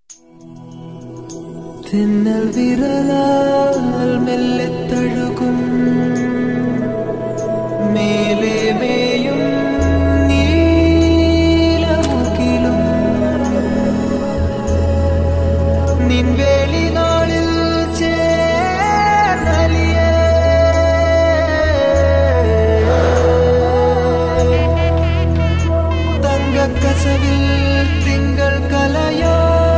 തിന്നൽ വിരലാൽ മെല്ലെ തഴുകും മേലെ മേയും നീലമുകിലും നിൻവേളി നാളിൽ ചേർന്നലിയേ തങ്കക്കസവിൽ തിങ്കൾ കലയോ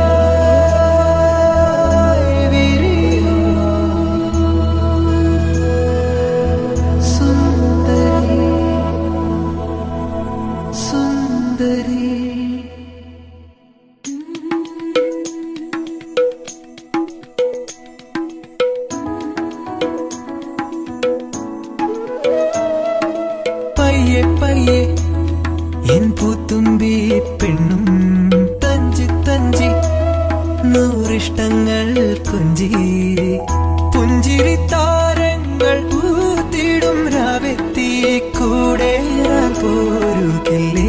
പയ്യെ പയ്യെ എൻ പൂത്തുമ്പി പെണ്ണും തഞ്ചി തഞ്ചി നൂറിഷ്ടങ്ങൾ കൊഞ്ചി പുഞ്ചിരി താരങ്ങൾ പൂത്തിടും രാവെത്തി കൂടെ പോരുകില്ലേ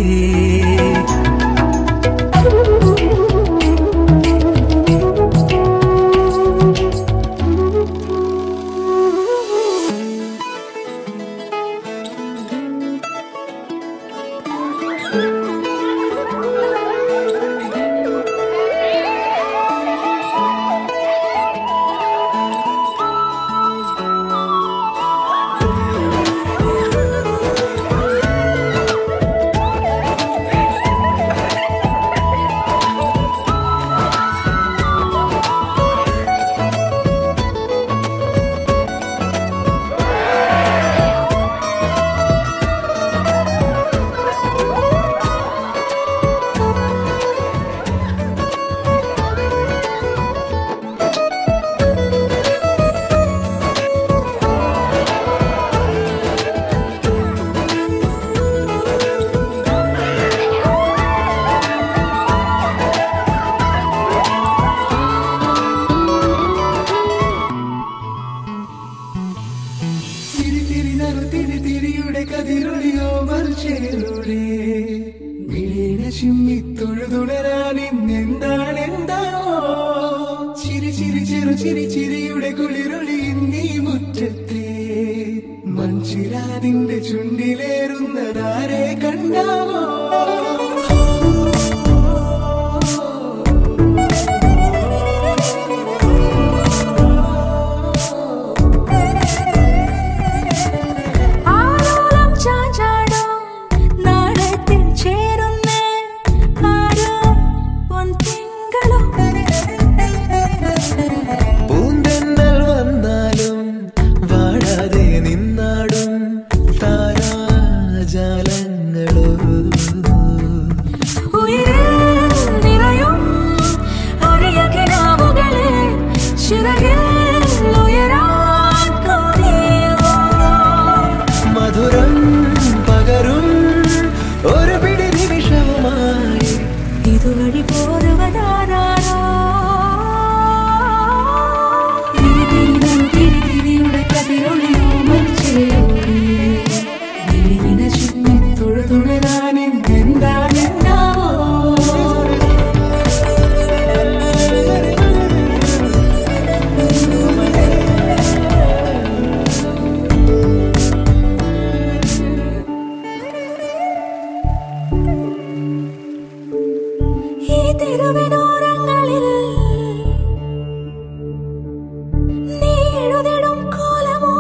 കതിരൊളിയോ മറിച്ചേലൂടെ വിളീന ചിമ്മി തൊഴുതുണരാനിന്നെന്താണെന്താണോ ചിരി ചിരി ചെറു ചിരി ചിരിയുടെ കുളിരൊളി നീ മുറ്റത്തെ മൺചിരാതിന്റെ ചുണ്ടിലേറുന്നതാരെ കണ്ടാവോ മധുരം പകരും ഒരു പിടി നിമിഷവുമായി ഇതുവഴി പോരുവതാരോ തിരിതിരിയുടെ കതിരൊളിയോ മറിച്ചേലൂടെ വിളീന ചിമ്മി തൊഴുതുണരാനിന്നെന്താണെന്നാവോ തിരുവിനോരങ്ങളിൽ നീ എഴുതിടും കോലമോ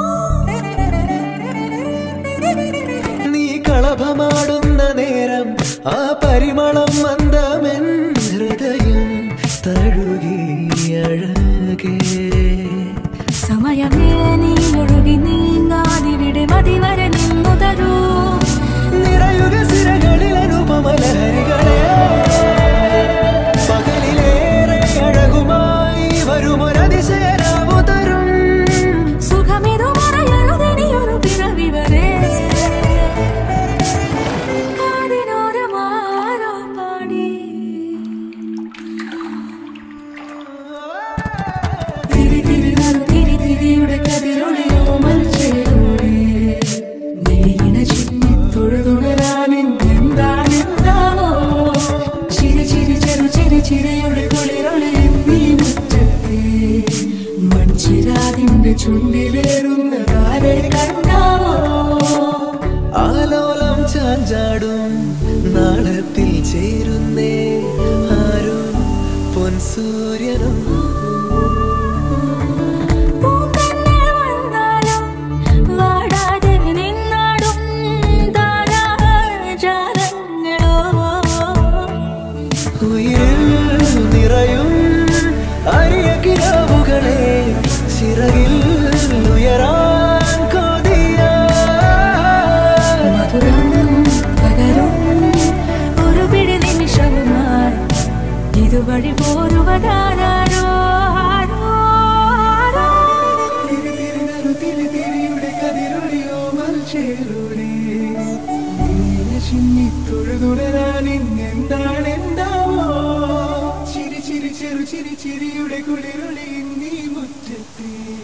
നീ കളഭമാടുന്ന നേരം ആ പരിമളം മന്ദമെൻ ഹൃദയം തഴുകി അഴകേ സമയമേ നീ ഒഴുകി നീങ്ങാതിവിടെ മതിവരെ നിന്നു തരൂ നിറയുക സിരകളിൽ അനുപമലഹരികളെ പകലിലേറെ അഴകുമായി വരുമൊരതിശയരാവു തരും സുഖമിതു മറയരുതെനിയൊരു പിറവി വരെ കാതിനോരമാരോ പാടി ചുണ്ടിലേറുന്നതാരെ കണ്ടാവോ ആലോലം ചാഞ്ചാടും നാളത്തിൽ ചേരുന്നേ ആരും പൊൻസൂര്യനും നിറയും അരിയ കിരാവുകളെ ചിറകിൽ ഉയരാൻ കൊതിയ മധുരം പകരും ഒരു പിടി നിമിഷവുമായി ഇതുവഴി പോരുവതാരോ തിരിയുടെ കതിരൊളിയോ മൽച്ചേരുടെ ചിന്നിത്തൊഴുതുടരാൻ ഇന്നെന്താണെന്താവോ ചിരി ചിരി ചെറു ചിരി ചിരിയുടെ കുളിരൊളി നീ മുറ്റത്തെ